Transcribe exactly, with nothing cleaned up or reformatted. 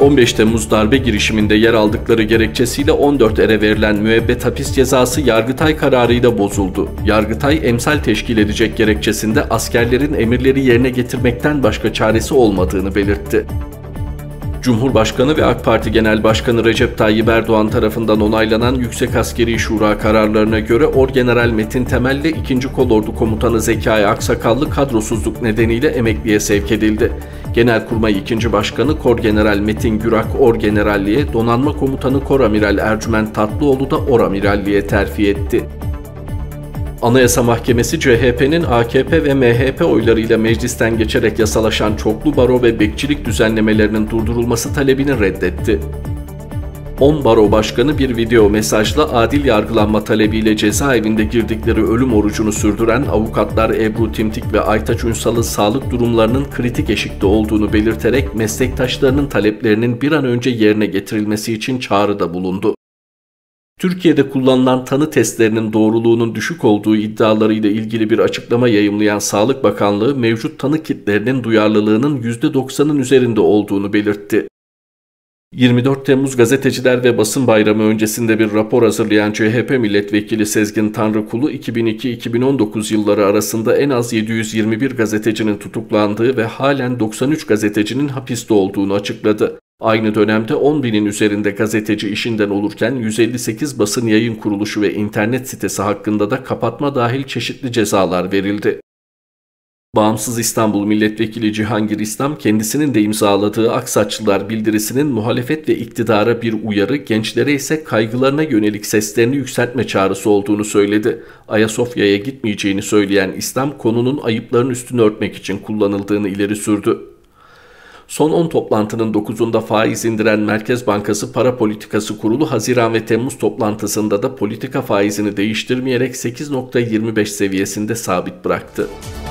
on beş Temmuz darbe girişiminde yer aldıkları gerekçesiyle on dört ere verilen müebbet hapis cezası Yargıtay kararıyla bozuldu. Yargıtay, emsal teşkil edecek gerekçesinde askerlerin emirleri yerine getirmekten başka çaresi olmadığını belirtti. Cumhurbaşkanı ve AK Parti Genel Başkanı Recep Tayyip Erdoğan tarafından onaylanan Yüksek Askeri Şura kararlarına göre Orgeneral Metin Temel ile ikinci Kolordu Komutanı Zekai Aksakallı kadrosuzluk nedeniyle emekliye sevk edildi. Genelkurmay ikinci Başkanı Korgeneral Metin Gürak Orgeneralliğe, Donanma Komutanı Koramiral Ercüment Tatlıoğlu da Oramiralliğe terfi etti. Anayasa Mahkemesi C H P'nin A K P ve M H P oylarıyla meclisten geçerek yasalaşan çoklu baro ve bekçilik düzenlemelerinin durdurulması talebini reddetti. on baro başkanı bir video mesajla adil yargılanma talebiyle cezaevinde girdikleri ölüm orucunu sürdüren avukatlar Ebru Timtik ve Aytaç Ünsal'ın sağlık durumlarının kritik eşikte olduğunu belirterek meslektaşlarının taleplerinin bir an önce yerine getirilmesi için çağrıda bulundu. Türkiye'de kullanılan tanı testlerinin doğruluğunun düşük olduğu iddialarıyla ilgili bir açıklama yayımlayan Sağlık Bakanlığı, mevcut tanı kitlerinin duyarlılığının yüzde doksanın üzerinde olduğunu belirtti. yirmi dört Temmuz Gazeteciler ve Basın Bayramı öncesinde bir rapor hazırlayan C H P Milletvekili Sezgin Tanrıkulu, iki bin iki iki bin on dokuz yılları arasında en az yedi yüz yirmi bir gazetecinin tutuklandığı ve halen doksan üç gazetecinin hapiste olduğunu açıkladı. Aynı dönemde on binin üzerinde gazeteci işinden olurken yüz elli sekiz basın yayın kuruluşu ve internet sitesi hakkında da kapatma dahil çeşitli cezalar verildi. Bağımsız İstanbul Milletvekili Cihangir İslam, kendisinin de imzaladığı Aksaçlılar bildirisinin muhalefet ve iktidara bir uyarı, gençlere ise kaygılarına yönelik seslerini yükseltme çağrısı olduğunu söyledi. Ayasofya'ya gitmeyeceğini söyleyen İslam, konunun ayıpların üstünü örtmek için kullanıldığını ileri sürdü. Son on toplantının dokuzunda faiz indiren Merkez Bankası Para Politikası Kurulu, Haziran ve Temmuz toplantısında da politika faizini değiştirmeyerek sekiz nokta yirmi beş seviyesinde sabit bıraktı.